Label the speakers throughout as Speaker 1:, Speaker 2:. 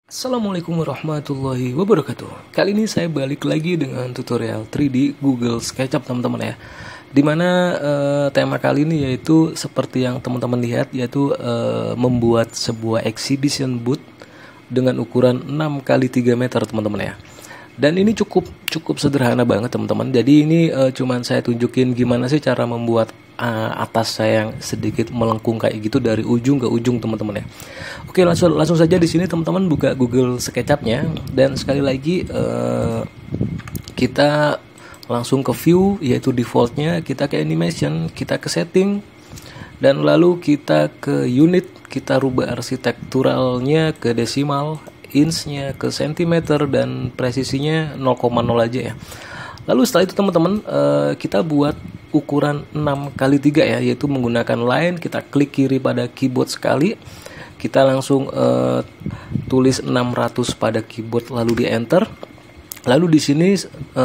Speaker 1: Assalamualaikum warahmatullahi wabarakatuh. Kali ini saya balik lagi dengan tutorial 3D Google SketchUp teman-teman ya. Dimana tema kali ini yaitu seperti yang teman-teman lihat, yaitu membuat sebuah exhibition booth dengan ukuran 6 kali 3 meter teman-teman ya. Dan ini cukup sederhana banget teman-teman. Jadi ini cuman saya tunjukin gimana sih cara membuat atas saya yang sedikit melengkung kayak gitu dari ujung ke ujung teman-teman ya. Oke, langsung saja di sini teman-teman buka Google SketchUp-nya, dan sekali lagi kita langsung ke view, yaitu defaultnya, kita ke animation, kita ke setting, dan lalu kita ke unit, kita rubah arsitekturalnya ke desimal, inch-nya ke centimeter, dan presisinya 0,0 aja ya. Lalu setelah itu teman-teman kita buat ukuran 6 kali 3 ya, yaitu menggunakan line. Kita klik kiri pada keyboard sekali, kita langsung tulis 600 pada keyboard, lalu di enter. Lalu di sini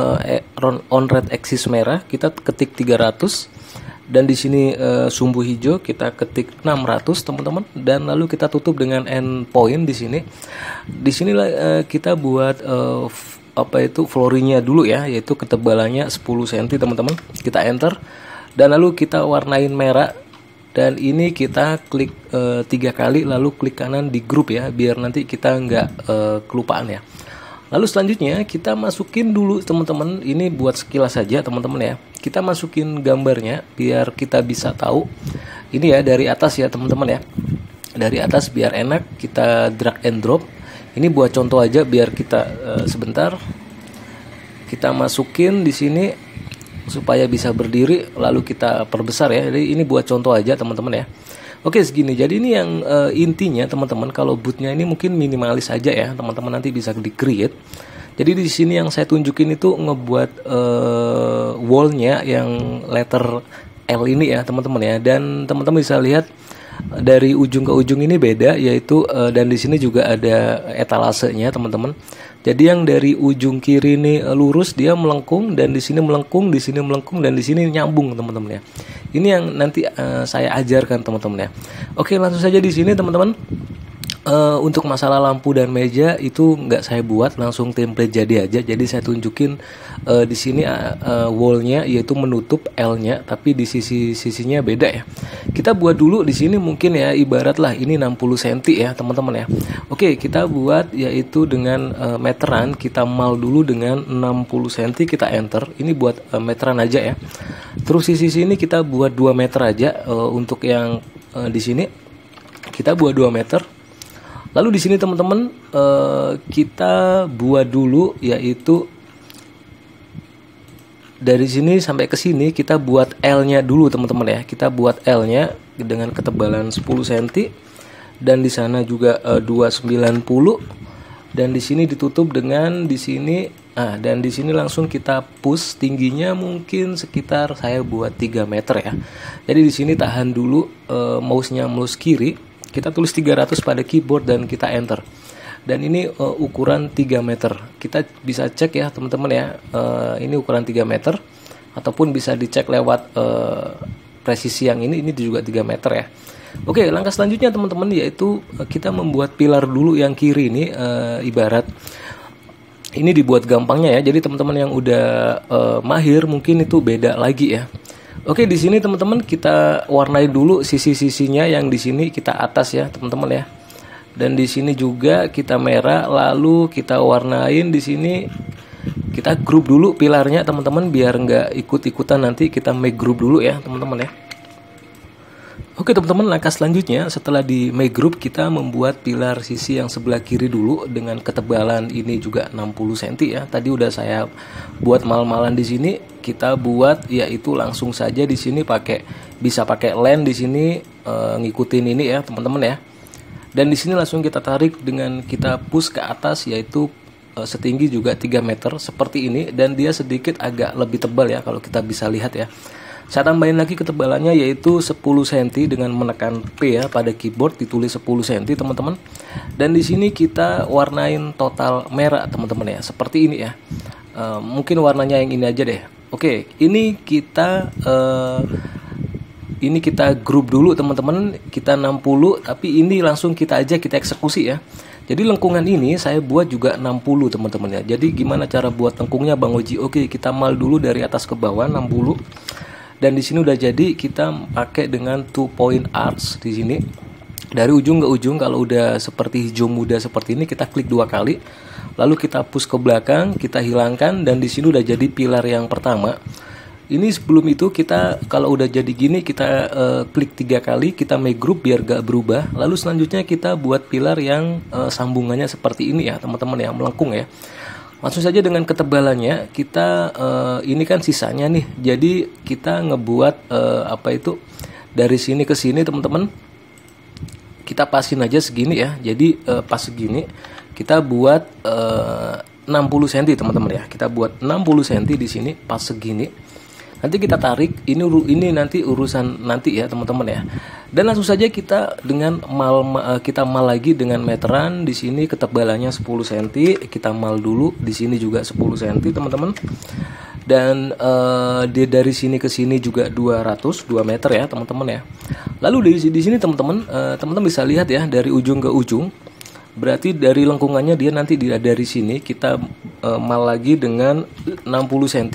Speaker 1: on red axis merah kita ketik 300, dan di sini sumbu hijau kita ketik 600 teman-teman, dan lalu kita tutup dengan endpoint di sini. Di sini kita buat flooring-nya dulu ya, yaitu ketebalannya 10 cm teman-teman. Kita enter, dan lalu kita warnain merah, dan ini kita klik 3 kali, lalu klik kanan di group ya, biar nanti kita nggak kelupaan ya. Lalu selanjutnya kita masukin dulu teman-teman, ini buat sekilas saja teman-teman ya. Kita masukin gambarnya biar kita bisa tahu. Ini ya dari atas ya teman-teman ya, dari atas biar enak, kita drag and drop. Ini buat contoh aja biar kita sebentar kita masukin di sini supaya bisa berdiri, lalu kita perbesar ya. Jadi ini buat contoh aja teman-teman ya. Oke, segini. Jadi ini yang intinya teman-teman. Kalau bootnya ini mungkin minimalis aja ya teman-teman, nanti bisa di create. Jadi di sini yang saya tunjukin itu ngebuat wallnya yang letter L ini ya teman-teman ya. Dan teman-teman bisa lihat dari ujung ke ujung ini beda, yaitu dan di sini juga ada etalasenya teman-teman. Jadi yang dari ujung kiri ini lurus, dia melengkung, dan di sini melengkung, di sini melengkung, dan di sini nyambung teman-teman ya. Ini yang nanti saya ajarkan teman-teman ya. Oke, langsung saja di sini teman-teman. Untuk masalah lampu dan meja itu nggak saya buat, langsung template jadi aja. Jadi saya tunjukin di sini wallnya yaitu menutup L-nya, tapi di sisinya beda ya. Kita buat dulu di sini mungkin ya, ibaratlah ini 60 cm ya teman-teman ya. Oke, kita buat yaitu dengan meteran, kita mal dulu dengan 60 cm, kita enter. Ini buat meteran aja ya. Terus sisi sini kita buat 2 meter aja. Untuk yang di sini kita buat 2 meter. Lalu di sini teman-teman kita buat dulu yaitu dari sini sampai ke sini kita buat L-nya dulu teman-teman ya. Kita buat L-nya dengan ketebalan 10 cm, dan di sana juga 290, dan di sini ditutup dengan di sini. Dan di sini langsung kita push tingginya mungkin sekitar saya buat 3 meter ya. Jadi di sini tahan dulu mouse-nya mouse kiri. Kita tulis 300 pada keyboard dan kita enter. Dan ini ukuran 3 meter. Kita bisa cek ya teman-teman ya. Ini ukuran 3 meter. Ataupun bisa dicek lewat presisi yang ini juga 3 meter ya. Oke, langkah selanjutnya teman-teman yaitu kita membuat pilar dulu yang kiri ini. Ibarat ini dibuat gampangnya ya. Jadi teman-teman yang udah mahir mungkin itu beda lagi ya. Oke, di sini teman-teman kita warnai dulu sisi-sisinya, yang di sini kita atas ya teman-teman ya. Dan di sini juga kita merah, lalu kita warnain di sini. Kita group dulu pilarnya teman-teman biar nggak ikut-ikutan, nanti kita make group dulu ya teman-teman ya. Oke teman-teman, langkah selanjutnya setelah di make group, kita membuat pilar sisi yang sebelah kiri dulu dengan ketebalan ini juga 60 cm ya. Tadi udah saya buat mal-malan di sini. Kita buat yaitu langsung saja di sini bisa pakai line di sini, ngikutin ini ya teman-teman ya. Dan di sini langsung kita tarik dengan kita push ke atas, yaitu setinggi juga 3 meter seperti ini, dan dia sedikit agak lebih tebal ya kalau kita bisa lihat ya. Saya tambahin lagi ketebalannya yaitu 10 cm dengan menekan P ya pada keyboard, ditulis 10 cm teman-teman. Dan di sini kita warnain total merah teman-teman ya, seperti ini ya. Mungkin warnanya yang ini aja deh. Oke, ini kita ini kita grup dulu teman-teman, kita 60, tapi ini langsung kita eksekusi ya. Jadi lengkungan ini saya buat juga 60 teman-teman ya. Jadi gimana cara buat lengkungnya Bang Oji? Oke, kita mal dulu dari atas ke bawah 60. Dan di sini udah jadi, kita pakai dengan 2-point arch di sini. Dari ujung ke ujung, kalau udah seperti hijau muda seperti ini, kita klik 2 kali. Lalu kita push ke belakang, kita hilangkan, dan di sini udah jadi pilar yang pertama. Ini sebelum itu kita kalau udah jadi gini, kita klik 3 kali, kita make group biar gak berubah. Lalu selanjutnya kita buat pilar yang sambungannya seperti ini ya teman-teman ya, melengkung ya. Langsung saja dengan ketebalannya kita ini kan sisanya nih. Jadi kita ngebuat dari sini ke sini teman-teman. Kita pasin aja segini ya. Jadi pas segini kita buat 60 cm teman-teman ya. Kita buat 60 cm di sini pas segini. Nanti kita tarik, ini nanti urusan nanti ya teman-teman ya. Dan langsung saja kita dengan kita mal lagi dengan meteran. Di sini ketebalannya 10 cm, kita mal dulu. Di sini juga 10 cm teman-teman. Dan dari sini ke sini juga 2 meter ya teman-teman ya. Lalu di sini teman-teman, teman-teman bisa lihat ya dari ujung ke ujung. Berarti dari lengkungannya dia nanti dari sini kita mal lagi dengan 60 cm.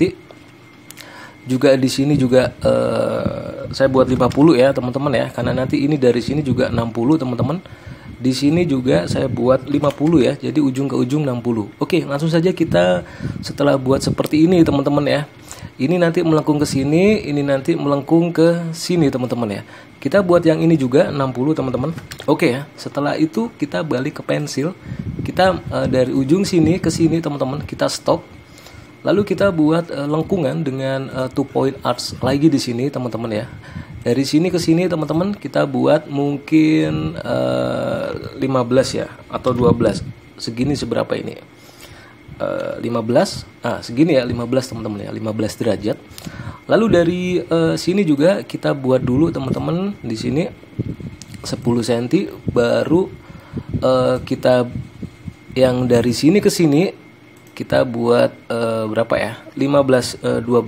Speaker 1: Juga di sini juga saya buat 50 ya teman-teman ya, karena nanti ini dari sini juga 60 teman-teman. Di sini juga saya buat 50 ya, jadi ujung ke ujung 60. Oke, langsung saja kita setelah buat seperti ini teman-teman ya. Ini nanti melengkung ke sini, ini nanti melengkung ke sini teman-teman ya. Kita buat yang ini juga 60 teman-teman. Oke ya, setelah itu kita balik ke pensil. Kita dari ujung sini ke sini teman-teman, kita stop. Lalu kita buat lengkungan dengan 2-point arch lagi di sini teman-teman ya. Dari sini ke sini teman-teman kita buat mungkin 15 ya atau 12. Segini seberapa ini? 15. Segini ya 15 teman-teman ya, 15 derajat. Lalu dari sini juga kita buat dulu teman-teman di sini 10 cm, baru kita yang dari sini ke sini kita buat berapa ya? 15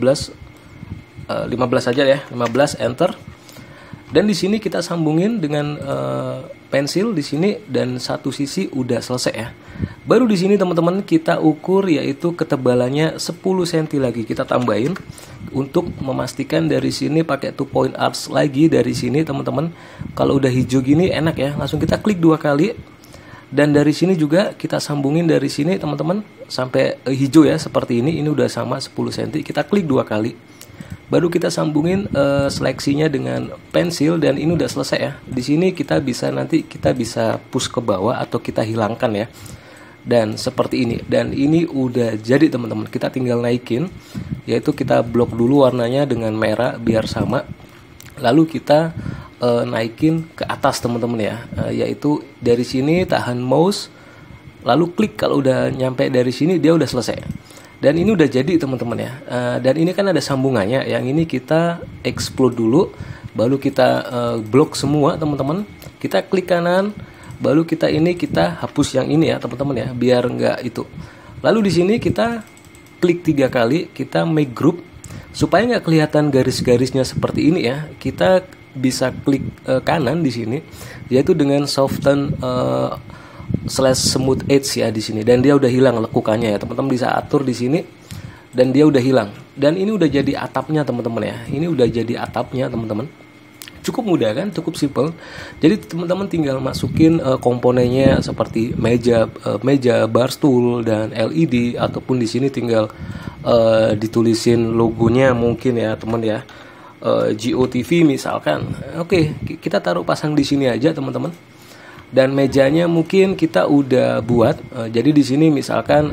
Speaker 1: aja ya, 15 enter. Dan di sini kita sambungin dengan pensil di sini dan satu sisi udah selesai ya. Baru di sini teman-teman kita ukur yaitu ketebalannya 10 cm lagi kita tambahin untuk memastikan dari sini pakai 2-point arch lagi dari sini teman-teman. Kalau udah hijau gini enak ya, langsung kita klik 2 kali. Dan dari sini juga kita sambungin dari sini teman-teman sampai hijau ya seperti ini udah sama 10 cm. Kita klik 2 kali. Baru kita sambungin seleksinya dengan pensil dan ini udah selesai ya. Di sini kita bisa push ke bawah atau kita hilangkan ya. Dan seperti ini. Dan ini udah jadi teman-teman. Kita tinggal naikin, yaitu kita blok dulu warnanya dengan merah biar sama. Lalu kita naikin ke atas teman-teman ya, yaitu dari sini tahan mouse, lalu klik. Kalau udah nyampe dari sini dia udah selesai. Dan ini udah jadi teman-teman ya. Dan ini kan ada sambungannya. Yang ini kita explode dulu, baru kita blok semua teman-teman. Kita klik kanan, baru kita hapus yang ini ya teman-teman ya, biar nggak itu. Lalu di sini kita klik 3 kali, kita make group supaya nggak kelihatan garis-garisnya seperti ini ya. Kita bisa klik kanan di sini, yaitu dengan soften /smooth edge ya di sini, dan dia udah hilang lekukannya ya teman-teman. Bisa atur di sini dan dia udah hilang. Dan ini udah jadi atapnya teman-teman ya. Ini udah jadi atapnya teman-teman. Cukup mudah kan, cukup simple. Jadi teman-teman tinggal masukin komponennya seperti meja, bar stool dan LED, ataupun di sini tinggal ditulisin logonya mungkin ya teman ya. GOTV misalkan. Oke, kita taruh pasang di sini aja teman-teman. Dan mejanya mungkin kita udah buat. Jadi di sini misalkan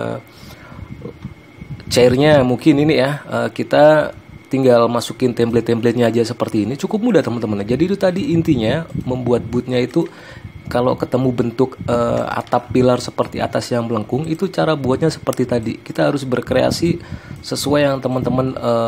Speaker 1: chairnya mungkin ini ya. Kita tinggal masukin template-templatenya aja seperti ini. Cukup mudah teman-teman. Jadi itu tadi intinya membuat bootnya itu. Kalau ketemu bentuk atap pilar seperti atas yang melengkung, itu cara buatnya seperti tadi. Kita harus berkreasi sesuai yang teman-teman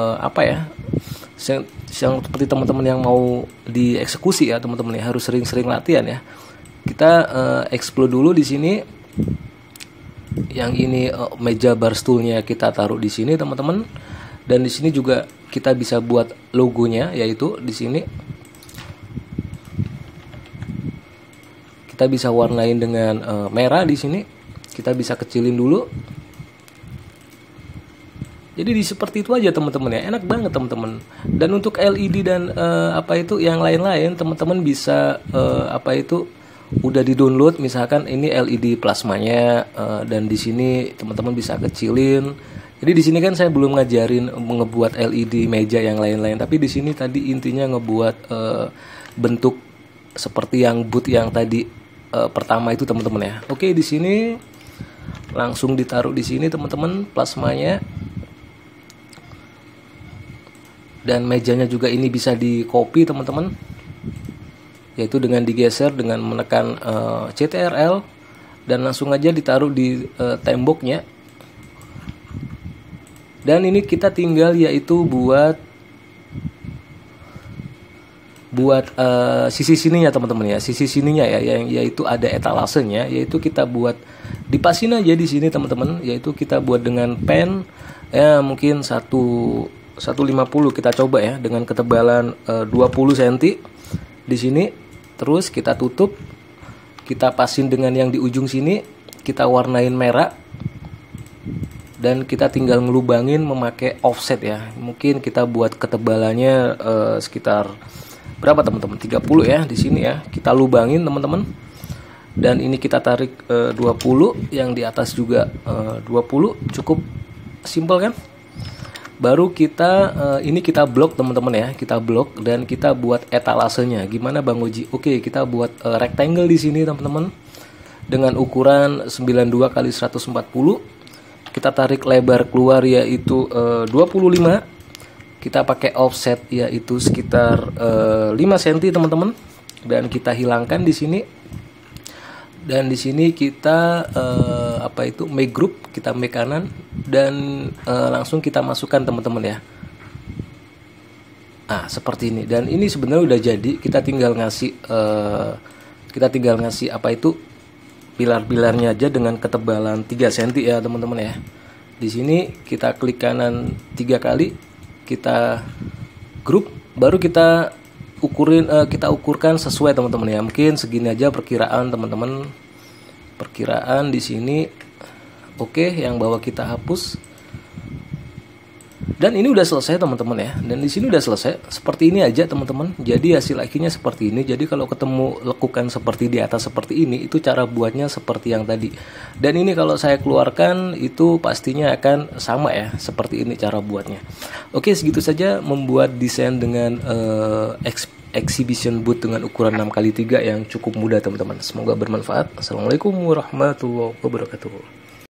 Speaker 1: yang seperti teman-teman yang mau dieksekusi ya teman-teman ya, harus sering-sering latihan ya. Kita explode dulu di sini. Yang ini meja bar stoolnya kita taruh di sini teman-teman. Dan di sini juga kita bisa buat logonya, yaitu di sini Kita bisa warnain dengan merah di sini. Kita bisa kecilin dulu. Jadi seperti itu aja teman-teman ya, enak banget teman-teman. Dan untuk LED dan yang lain-lain, teman-teman bisa udah di-download. Misalkan ini LED plasmanya, dan di sini teman-teman bisa kecilin. Jadi di sini kan saya belum ngajarin ngebuat LED meja yang lain-lain, tapi di sini tadi intinya ngebuat bentuk seperti yang booth yang tadi pertama itu teman-teman ya. Oke, di sini langsung ditaruh di sini teman-teman plasmanya. Dan mejanya juga ini bisa di copy teman-teman, yaitu dengan digeser dengan menekan CTRL dan langsung aja ditaruh di temboknya. Dan ini kita tinggal yaitu buat sisi sininya teman-teman ya, sisi sininya ya, yang yaitu ada etalasenya, yaitu kita buat dipasin aja di sini teman-teman, yaitu kita buat dengan pen ya, mungkin 150 kita coba ya, dengan ketebalan 20 cm di sini. Terus kita tutup, kita pasin dengan yang di ujung sini, kita warnain merah, dan kita tinggal ngelubangin memakai offset ya. Mungkin kita buat ketebalannya sekitar berapa teman-teman, 30 ya di sini ya. Kita lubangin teman-teman, dan ini kita tarik 20, yang di atas juga 20, cukup simple kan. Baru kita ini kita blok teman-teman ya, kita blok dan kita buat etalasenya. Gimana Bang Oji? Oke, kita buat rectangle di sini teman-teman dengan ukuran 92 x 140. Kita tarik lebar keluar yaitu 25. Kita pakai offset yaitu sekitar 5 cm teman-teman, dan kita hilangkan di sini. Dan di sini kita make group, kita make kanan, dan langsung kita masukkan teman-teman ya. Nah, seperti ini. Dan ini sebenarnya udah jadi. Kita tinggal ngasih pilar-pilarnya aja dengan ketebalan 3 cm ya teman-teman ya. Di sini kita klik kanan 3 kali, kita group, baru kita ukurkan sesuai teman-teman ya. Mungkin segini aja perkiraan teman-teman. Perkiraan di sini. Oke, yang bawah kita hapus. Dan ini udah selesai teman-teman ya. Dan di sini udah selesai. Seperti ini aja teman-teman. Jadi hasil akhirnya seperti ini. Jadi kalau ketemu lekukan seperti di atas seperti ini, itu cara buatnya seperti yang tadi. Dan ini kalau saya keluarkan itu pastinya akan sama ya. Seperti ini cara buatnya. Oke, segitu saja membuat desain dengan exhibition booth dengan ukuran 6x3 yang cukup mudah teman-teman. Semoga bermanfaat. Assalamualaikum warahmatullahi wabarakatuh.